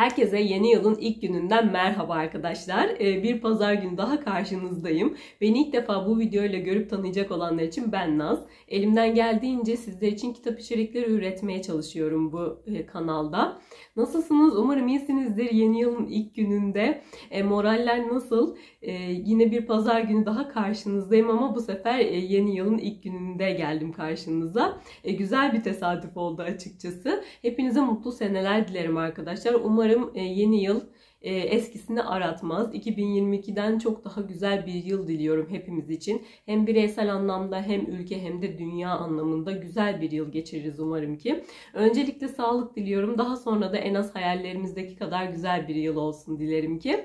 Herkese yeni yılın ilk gününden merhaba arkadaşlar. Bir pazar günü daha karşınızdayım. Beni ilk defa bu videoyla görüp tanıyacak olanlar için ben Naz. Elimden geldiğince sizler için kitap içerikleri üretmeye çalışıyorum bu kanalda. Nasılsınız? Umarım iyisinizdir. Yeni yılın ilk gününde moraller nasıl? Yine bir pazar günü daha karşınızdayım ama bu sefer yeni yılın ilk gününde geldim karşınıza. Güzel bir tesadüf oldu açıkçası. Hepinize mutlu seneler dilerim arkadaşlar. Umarım yeni yıl eskisini aratmaz. 2022'den çok daha güzel bir yıl diliyorum hepimiz için. Hem bireysel anlamda hem ülke hem de dünya anlamında güzel bir yıl geçiririz umarım ki. Öncelikle sağlık diliyorum. Daha sonra da en az hayallerimizdeki kadar güzel bir yıl olsun dilerim ki.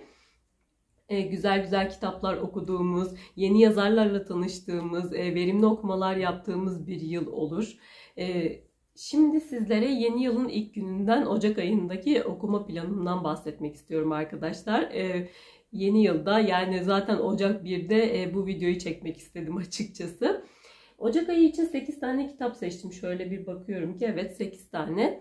Güzel güzel kitaplar okuduğumuz, yeni yazarlarla tanıştığımız, verimli okumalar yaptığımız bir yıl olur. Şimdi sizlere yeni yılın ilk gününden Ocak ayındaki okuma planımdan bahsetmek istiyorum arkadaşlar. Yeni yılda yani zaten Ocak 1'de bu videoyu çekmek istedim açıkçası. Ocak ayı için 8 tane kitap seçtim. Şöyle bir bakıyorum ki evet 8 tane.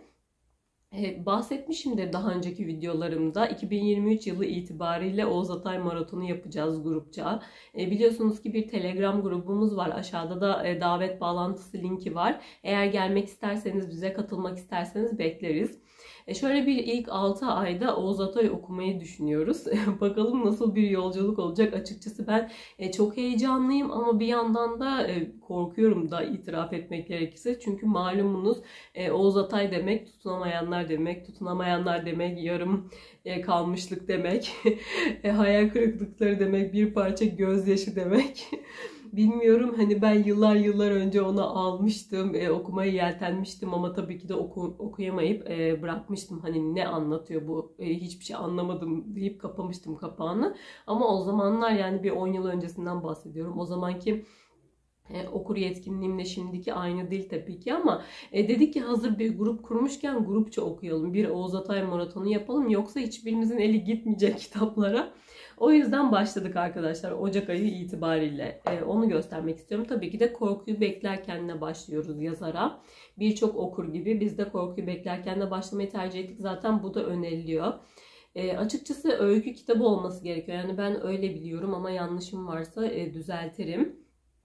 Bahsetmişimdir daha önceki videolarımda. 2023 yılı itibariyle Oğuz Atay Maratonu yapacağız grupça. Biliyorsunuz ki bir Telegram grubumuz var. Aşağıda da davet bağlantısı linki var. Eğer gelmek isterseniz, bize katılmak isterseniz bekleriz. Şöyle bir ilk 6 ayda Oğuz Atay okumayı düşünüyoruz. Bakalım nasıl bir yolculuk olacak. Açıkçası ben çok heyecanlıyım ama bir yandan da korkuyorum da itiraf etmek gerekirse. Çünkü malumunuz Oğuz Atay demek tutunamayanlar demek. Tutunamayanlar demek yarım kalmışlık demek. Hayal kırıklıkları demek. Bir parça gözyaşı demek. Bilmiyorum, hani ben yıllar önce onu almıştım, okumaya yeltenmiştim ama tabii ki de okuyamayıp bırakmıştım. Hani ne anlatıyor bu, hiçbir şey anlamadım deyip kapamıştım kapağını. Ama o zamanlar, yani bir 10 yıl öncesinden bahsediyorum. O zamanki okur yetkinliğimle şimdiki aynı değil tabii ki ama dedik ki hazır bir grup kurmuşken grupça okuyalım. Bir Oğuz Atay maratonu yapalım, yoksa hiçbirimizin eli gitmeyecek kitaplara. O yüzden başladık arkadaşlar Ocak ayı itibariyle. Onu göstermek istiyorum. Tabii ki de Korkuyu Beklerken'le başlıyoruz yazara. Birçok okur gibi biz de Korkuyu Beklerken'le başlamayı tercih ettik. Zaten bu da öneriliyor. Açıkçası öykü kitabı olması gerekiyor. Yani ben öyle biliyorum ama yanlışım varsa düzeltirim.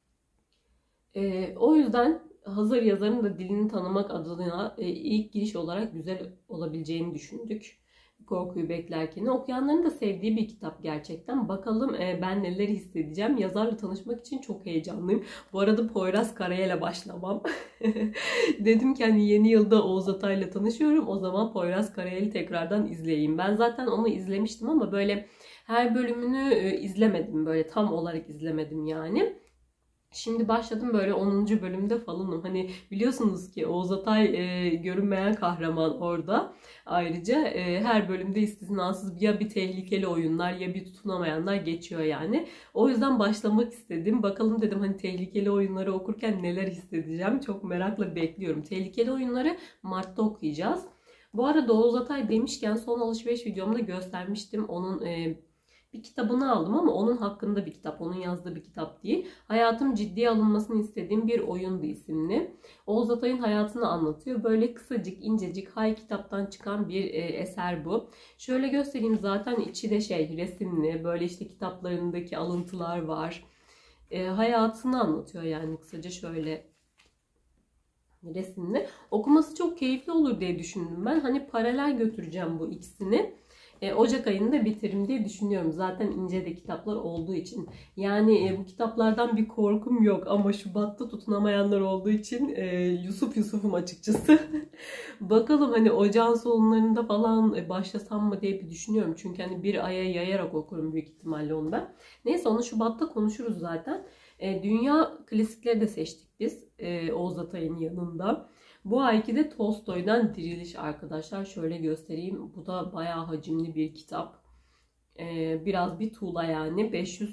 O yüzden hazır yazarın da dilini tanımak adına ilk giriş olarak güzel olabileceğini düşündük. Korkuyu Beklerken. Okuyanların da sevdiği bir kitap gerçekten. Bakalım ben neler hissedeceğim. Yazarla tanışmak için çok heyecanlıyım. Bu arada Poyraz Karayel'e başlamam. Dedim ki hani yeni yılda Oğuz Atay'la tanışıyorum. O zaman Poyraz Karayel'i tekrardan izleyeyim. Ben zaten onu izlemiştim ama böyle her bölümünü izlemedim. Böyle tam olarak izlemedim yani. Şimdi başladım, böyle 10. bölümde falanım. Hani biliyorsunuz ki Oğuz Atay görünmeyen kahraman orada. Ayrıca her bölümde istisnasız ya bir tehlikeli oyunlar ya bir tutunamayanlar geçiyor yani. O yüzden başlamak istedim. Bakalım dedim, hani tehlikeli oyunları okurken neler hissedeceğim. Çok merakla bekliyorum. Tehlikeli oyunları Mart'ta okuyacağız. Bu arada Oğuz Atay demişken son alışveriş videomda göstermiştim. Onun bir kitabını aldım ama onun hakkında bir kitap, onun yazdığı bir kitap değil. Hayatım ciddiye alınmasını istediğim bir oyundu isimli. Oğuz Atay'ın hayatını anlatıyor. Böyle kısacık, incecik, hay kitaptan çıkan bir eser bu. Şöyle göstereyim, zaten içi de resimli, böyle işte kitaplarındaki alıntılar var. Hayatını anlatıyor yani kısaca, şöyle resimli. Okuması çok keyifli olur diye düşündüm ben. Hani paralel götüreceğim bu ikisini. Ocak ayında bitiririm diye düşünüyorum. Zaten ince de kitaplar olduğu için. Yani bu kitaplardan bir korkum yok ama Şubat'ta tutunamayanlar olduğu için Yusuf'um açıkçası. Bakalım hani ocağın sonlarında falan başlasam mı diye bir düşünüyorum. Çünkü hani bir aya yayarak okurum büyük ihtimalle onu ben. Neyse, onu Şubat'ta konuşuruz zaten. Dünya klasikleri de seçtik biz Oğuz Atay'ın yanında. Bu ayki de Tolstoy'dan Diriliş arkadaşlar. Şöyle göstereyim. Bu da bayağı hacimli bir kitap. Biraz bir tuğla yani.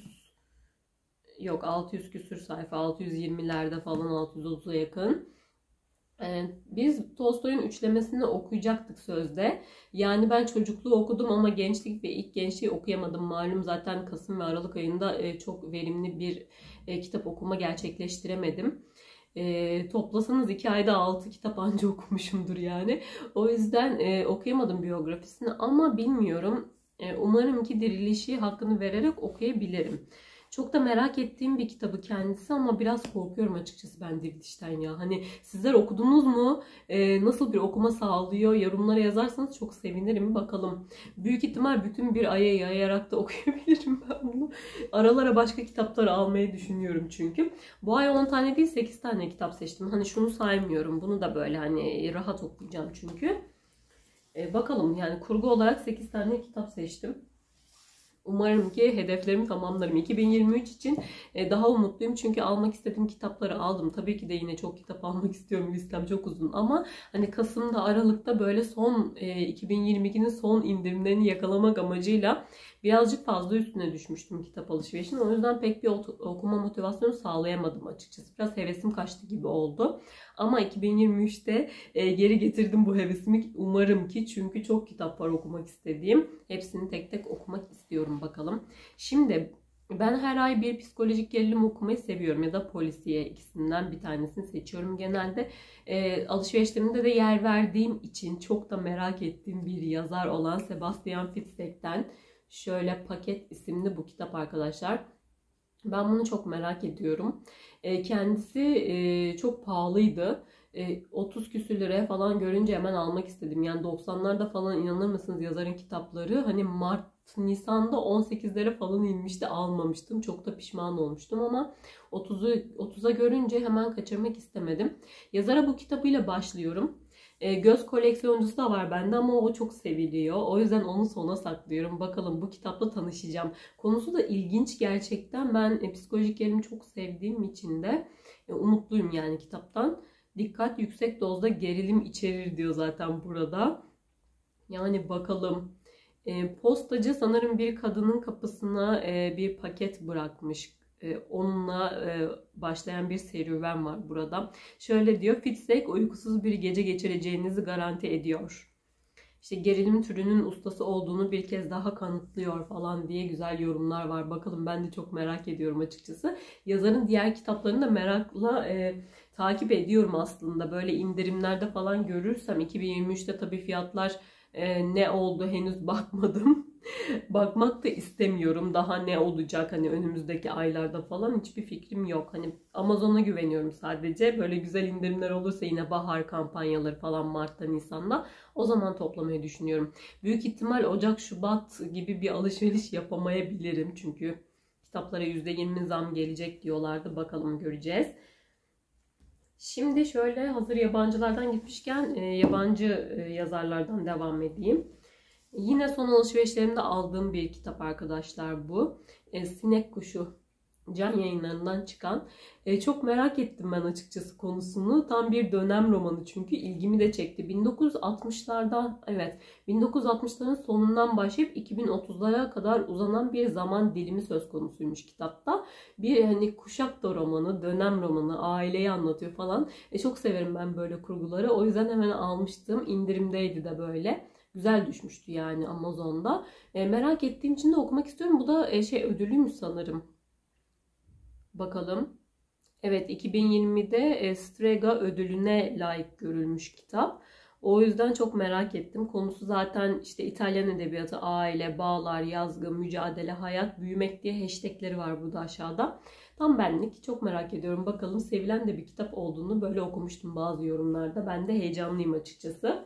600 küsür sayfa. 620'lerde falan, 630'a yakın. Biz Tolstoy'un üçlemesini okuyacaktık sözde. Yani ben çocukluğu okudum ama gençlik ve ilk gençliği okuyamadım. Malum zaten Kasım ve Aralık ayında çok verimli bir kitap okuma gerçekleştiremedim. Toplasanız 2 ayda 6 kitap anca okumuşumdur yani. O yüzden okuyamadım biyografisini ama bilmiyorum. Umarım ki Dirilişi hakkını vererek okuyabilirim. Çok da merak ettiğim bir kitabı kendisi ama biraz korkuyorum açıkçası ben Diriliş'ten ya. Hani sizler okudunuz mu? Nasıl bir okuma sağlıyor? Yorumlara yazarsanız çok sevinirim. Bakalım. Büyük ihtimal bütün bir aya yayarak da okuyabilirim ben bunu. Aralara başka kitapları almayı düşünüyorum çünkü. Bu ay 10 tane değil 8 tane kitap seçtim. Hani şunu saymıyorum. Bunu da böyle hani rahat okuyacağım çünkü. Bakalım yani kurgu olarak 8 tane kitap seçtim. Umarım ki hedeflerimi tamamlarım. 2023 için daha umutluyum çünkü almak istediğim kitapları aldım. Tabii ki de yine çok kitap almak istiyorum. Listem çok uzun ama hani Kasım'da, Aralık'ta böyle son 2022'nin son indirimlerini yakalamak amacıyla birazcık fazla üstüne düşmüştüm kitap alışverişinin. O yüzden pek bir okuma motivasyonu sağlayamadım açıkçası. Biraz hevesim kaçtı gibi oldu. Ama 2023'te geri getirdim bu hevesimi. Umarım ki çünkü çok kitap var okumak istediğim. Hepsini tek tek okumak istiyorum bakalım. Şimdi ben her ay bir psikolojik gerilim okumayı seviyorum ya da polisiye ikisinden bir tanesini seçiyorum genelde. Alışverişlerimde de yer verdiğim için çok da merak ettiğim bir yazar olan Sebastian Fitzek'ten şöyle Paket isimli bu kitap arkadaşlar. Ben bunu çok merak ediyorum. Kendisi çok pahalıydı. 30 küsür liraya falan görünce hemen almak istedim. Yani 90'larda falan inanır mısınız yazarın kitapları hani Nisan'da 18'lere falan inmişti, almamıştım. Çok da pişman olmuştum ama 30'a görünce hemen kaçırmak istemedim. Yazara bu kitabıyla başlıyorum. Göz koleksiyoncusu da var bende ama o çok seviliyor. O yüzden onu sona saklıyorum. Bakalım bu kitapla tanışacağım. Konusu da ilginç gerçekten. Ben psikolojik gerilimi çok sevdiğim için de umutluyum yani kitaptan. Dikkat yüksek dozda gerilim içerir diyor zaten burada. Yani bakalım. Postacı sanırım bir kadının kapısına bir paket bırakmış. Onunla başlayan bir serüven var burada. Şöyle diyor, Fitzek uykusuz bir gece geçireceğinizi garanti ediyor. İşte gerilim türünün ustası olduğunu bir kez daha kanıtlıyor falan diye güzel yorumlar var. Bakalım ben de çok merak ediyorum açıkçası. Yazarın diğer kitaplarını da merakla takip ediyorum aslında. Böyle indirimlerde falan görürsem 2023'te tabii fiyatlar ne oldu henüz bakmadım. Bakmak da istemiyorum. Daha ne olacak hani önümüzdeki aylarda falan hiçbir fikrim yok. Hani Amazon'a güveniyorum sadece. Böyle güzel indirimler olursa yine bahar kampanyaları falan Mart'ta, Nisan'da o zaman toplamayı düşünüyorum. Büyük ihtimal Ocak, Şubat gibi bir alışveriş yapamayabilirim. Çünkü kitaplara %20 zam gelecek diyorlardı. Bakalım göreceğiz. Şimdi şöyle hazır yabancılardan gitmişken yabancı yazarlardan devam edeyim. Yine son alışverişlerimde aldığım bir kitap arkadaşlar bu. Sinek Kuşu Can Yayınlarından çıkan. Çok merak ettim ben açıkçası konusunu. Tam bir dönem romanı çünkü ilgimi de çekti. 1960'lardan evet 1960'ların sonundan başlayıp 2030'lara kadar uzanan bir zaman dilimi söz konusuymuş kitapta. Bir hani kuşak da romanı, dönem romanı, aileyi anlatıyor falan. Çok severim ben böyle kurguları. O yüzden hemen almıştım. İndirimdeydi de böyle. Güzel düşmüştü yani Amazon'da. Merak ettiğim için de okumak istiyorum. Bu da ödüllüymüş sanırım. Bakalım. Evet 2020'de Strega ödülüne layık görülmüş kitap. O yüzden çok merak ettim. Konusu zaten işte İtalyan edebiyatı, aile, bağlar, yazgı, mücadele, hayat, büyümek diye hashtagleri var burada aşağıda. Tam benlik. Çok merak ediyorum. Bakalım sevilen de bir kitap olduğunu böyle okumuştum bazı yorumlarda. Ben de heyecanlıyım açıkçası.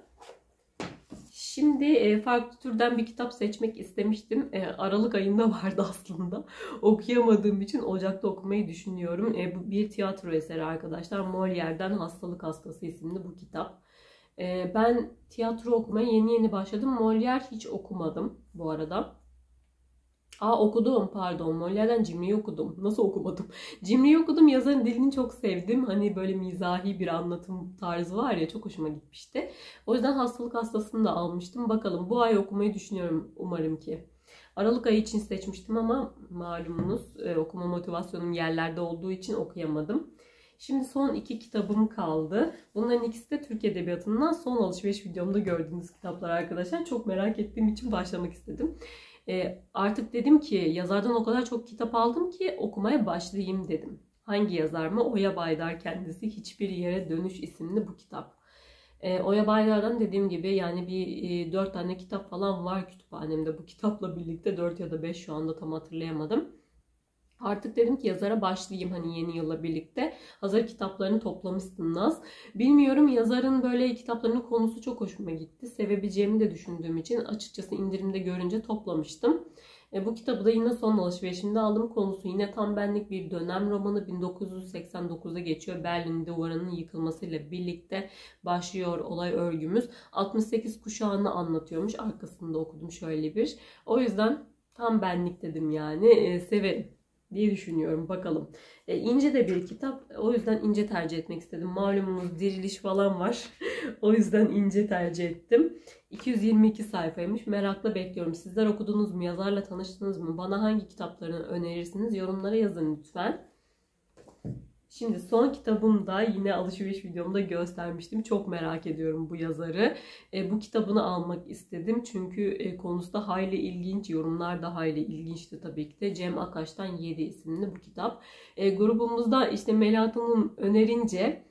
Şimdi farklı türden bir kitap seçmek istemiştim. Aralık ayında vardı aslında. Okuyamadığım için Ocak'ta okumayı düşünüyorum. Bu bir tiyatro eseri arkadaşlar. Molière'den Hastalık Hastası isimli bu kitap. Ben tiyatro okumaya yeni başladım. Molière hiç okumadım bu arada. Okudum pardon. Molière'den Cimri'yi okudum. Nasıl okumadım? Cimri'yi okudum. Yazarın dilini çok sevdim. Hani böyle mizahi bir anlatım tarzı var ya çok hoşuma gitmişti. O yüzden Hastalık Hastası'nı da almıştım. Bakalım bu ay okumayı düşünüyorum umarım ki. Aralık ayı için seçmiştim ama malumunuz okuma motivasyonum yerlerde olduğu için okuyamadım. Şimdi son 2 kitabım kaldı. Bunların ikisi de Türk Edebiyatı'ndan son alışveriş videomda gördüğünüz kitaplar arkadaşlar. Çok merak ettiğim için başlamak istedim. Artık dedim ki yazardan o kadar çok kitap aldım ki okumaya başlayayım dedim. Hangi yazar mı? Oya Baydar kendisi. Hiçbir Yere Dönüş isimli bu kitap. Oya Baydar'dan dediğim gibi yani bir 4 tane kitap falan var kütüphanemde. Bu kitapla birlikte 4 ya da 5 şu anda tam hatırlayamadım. Artık dedim ki yazara başlayayım hani yeni yılla birlikte. Hazır kitaplarını toplamışsın Naz. Bilmiyorum, yazarın böyle kitaplarının konusu çok hoşuma gitti. Sevebileceğimi de düşündüğüm için açıkçası indirimde görünce toplamıştım. Bu kitabı da yine son alışverişimde aldım. Konusu yine tam benlik bir dönem romanı. 1989'da geçiyor. Berlin Duvarı'nın yıkılmasıyla birlikte başlıyor olay örgümüz. 68 kuşağını anlatıyormuş. Arkasında okudum şöyle bir. O yüzden tam benlik dedim yani. Severim diye düşünüyorum. Bakalım. İnce de bir kitap. O yüzden ince tercih etmek istedim. Malumunuz diriliş falan var. O yüzden ince tercih ettim. 222 sayfaymış. Merakla bekliyorum. Sizler okudunuz mu? Yazarla tanıştınız mı? Bana hangi kitaplarını önerirsiniz? Yorumlara yazın lütfen. Şimdi son kitabım da yine alışveriş videomda göstermiştim. Çok merak ediyorum bu yazarı. Bu kitabını almak istedim. Çünkü konusu da hayli ilginç. Yorumlar da hayli ilginçti tabii ki de. Cem Akaş'tan 7 isimli bu kitap. Grubumuzda işte Melahat Hanım önerince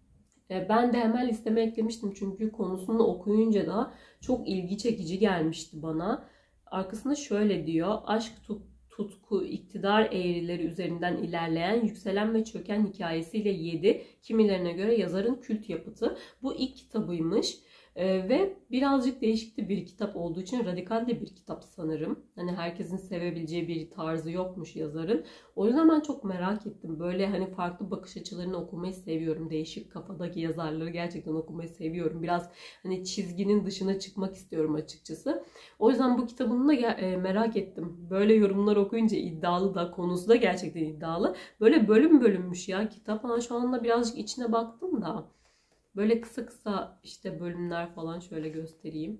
ben de hemen listeme eklemiştim. Çünkü konusunu okuyunca da çok ilgi çekici gelmişti bana. Arkasında şöyle diyor. Aşk, tutku, iktidar eğrileri üzerinden ilerleyen yükselen ve çöken hikayesiyle 7, kimilerine göre yazarın kült yapıtı. Bu ilk kitabıymış. Ve birazcık değişik de bir kitap olduğu için radikal de bir kitap sanırım. Hani herkesin sevebileceği bir tarzı yokmuş yazarın. O yüzden ben çok merak ettim. Böyle hani farklı bakış açılarını okumayı seviyorum. Değişik kafadaki yazarları gerçekten okumayı seviyorum. Biraz hani çizginin dışına çıkmak istiyorum açıkçası. O yüzden bu kitabını da merak ettim. Böyle yorumlar okuyunca iddialı da, konusu da gerçekten iddialı. Böyle bölüm bölünmüş ya kitap. Ama şu anda birazcık içine baktım da. Böyle kısa kısa işte bölümler falan şöyle göstereyim.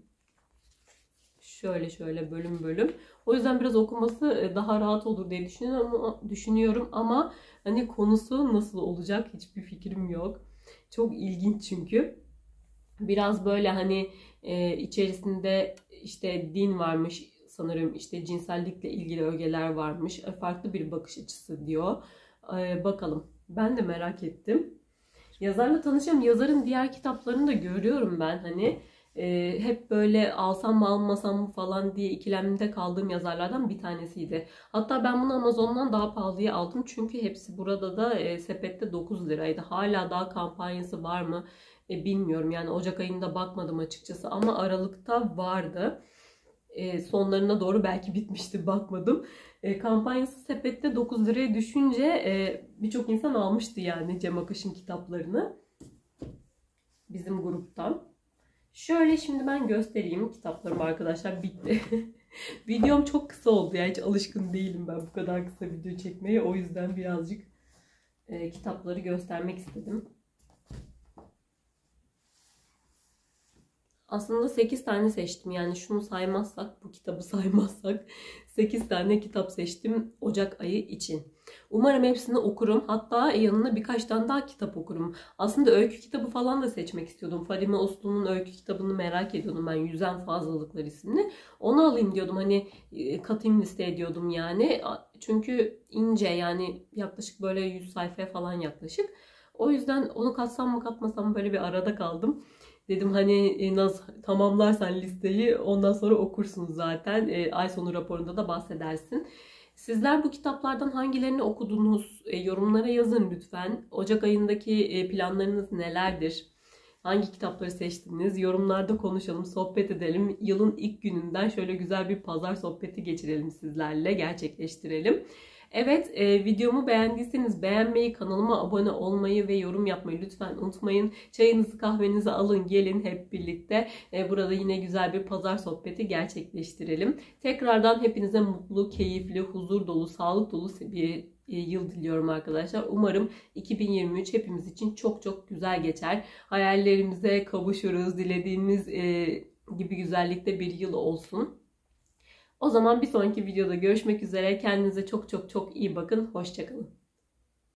Şöyle bölüm bölüm. O yüzden biraz okuması daha rahat olur diye düşünüyorum ama hani konusu nasıl olacak hiçbir fikrim yok. Çok ilginç çünkü. Biraz böyle hani içerisinde işte din varmış sanırım, işte cinsellikle ilgili ögeler varmış. Farklı bir bakış açısı diyor. Bakalım. Ben de merak ettim. Yazarla tanışıyorum. Yazarın diğer kitaplarını da görüyorum ben. Hani hep böyle alsam mı almasam mı falan diye ikilemde kaldığım yazarlardan bir tanesiydi. Hatta ben bunu Amazon'dan daha pahalıya aldım. Çünkü hepsi burada da sepette 9 liraydı. Hala daha kampanyası var mı bilmiyorum. Yani Ocak ayında bakmadım açıkçası ama Aralık'ta vardı. Sonlarına doğru belki bitmişti, bakmadım. Kampanyası sepette 9 liraya düşünce birçok insan almıştı yani Cem Akaş'ın kitaplarını bizim gruptan. Şöyle şimdi ben göstereyim kitaplarımı arkadaşlar, bitti. Videom çok kısa oldu ya, hiç alışkın değilim ben bu kadar kısa video çekmeye. O yüzden birazcık kitapları göstermek istedim. Aslında 8 tane seçtim. Yani şunu saymazsak, bu kitabı saymazsak 8 tane kitap seçtim Ocak ayı için. Umarım hepsini okurum. Hatta yanına birkaç tane daha kitap okurum. Aslında öykü kitabı falan da seçmek istiyordum. Fadime Uslu'nun öykü kitabını merak ediyordum ben. Yüzen Fazlalıklar isimli. Onu alayım diyordum. Hani katayım listeye diyordum yani. Çünkü ince, yani yaklaşık böyle 100 sayfaya falan yaklaşık. O yüzden onu katsam mı katmasam mı böyle bir arada kaldım. Dedim hani nasıl tamamlarsan listeyi ondan sonra okursun zaten. Ay sonu raporunda da bahsedersin. Sizler bu kitaplardan hangilerini okudunuz? Yorumlara yazın lütfen. Ocak ayındaki planlarınız nelerdir? Hangi kitapları seçtiniz? Yorumlarda konuşalım, sohbet edelim. Yılın ilk gününden şöyle güzel bir pazar sohbeti geçirelim sizlerle, gerçekleştirelim. Evet, videomu beğendiyseniz beğenmeyi, kanalıma abone olmayı ve yorum yapmayı lütfen unutmayın. Çayınızı kahvenizi alın, gelin hep birlikte. Burada yine güzel bir pazar sohbeti gerçekleştirelim. Tekrardan hepinize mutlu, keyifli, huzur dolu, sağlık dolu bir yıl diliyorum arkadaşlar. Umarım 2023 hepimiz için çok çok güzel geçer. Hayallerimize kavuşuruz. Dilediğimiz gibi güzellikte bir yıl olsun. O zaman bir sonraki videoda görüşmek üzere. Kendinize çok çok çok iyi bakın. Hoşça kalın.